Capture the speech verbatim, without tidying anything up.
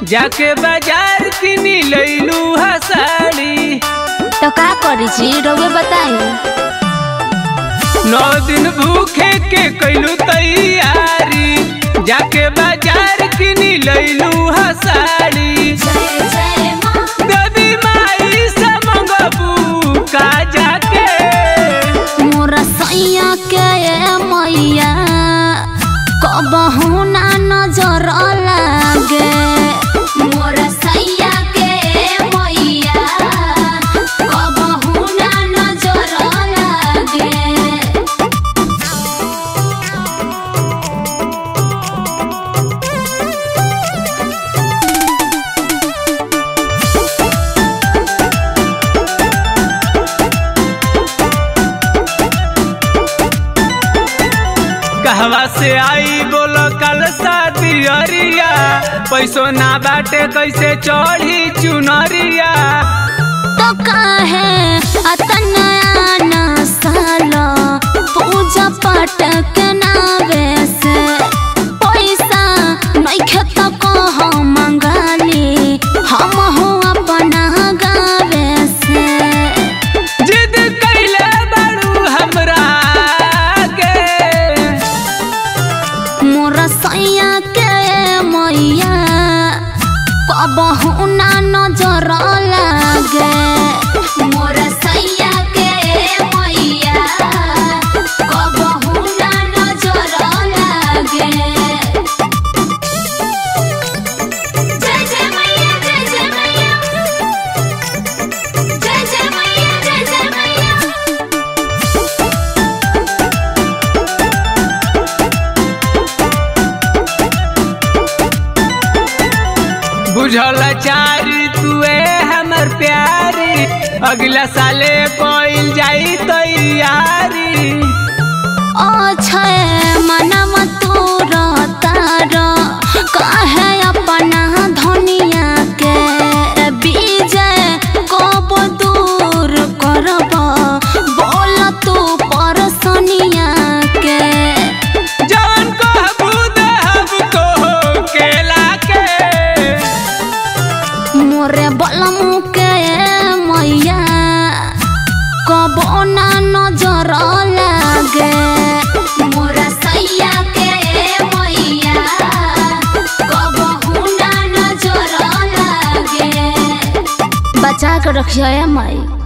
जाके बाजार किनी लैलू हा साड़ी। तो का करी छी रउए बताई। नौ दिन भूखे के कैलू तैयारी, जाके बाजार किनी लैलू हा साड़ी। देवी माई से मंगबू का जाके मोरा सैया के मैया कबहू ना नजर लागे। मोरा सैया के मैया कबहू ना नजर लागे। कहवा से आई बोलो कल शादी अरिया, पैसो ना बाटे कैसे चढ़ी चुनरिया। तो काहे अतना ना साला पूजा पाठ के नावे से पैसा नइखे तो कह मंगाली हम हो अपना गावे से। जिद कैले बाड़ू हमरा के मोरा सैया के मैया कबहू ना नजर लागे। मोरा सैया के मैया कबहू ना नजर लागे। जय जय मैया जय जय मैया जय जय मैया जय जय मैया। बुझल चारी तुए हमर प्यारी, अगला साले कोइल जाई तैयारी। अच्छा मनम तोर तार काहे अपना धनिया के विजय कब दूर करब बोल तू परसनिया के। जवन कहबू देहब तो केला के मोरे बलमु के मैया कबो ना नजर लागे। मोरा सैया के मैया कबो ना नजर लागे। बचा के रखिए माई।